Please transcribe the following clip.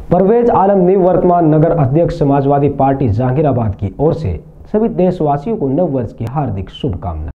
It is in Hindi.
परवेज आलम निवर्तमान नगर अध्यक्ष समाजवादी पार्टी जहांगीराबाद की ओर से सभी देशवासियों को नव वर्ष की हार्दिक शुभकामनाएं।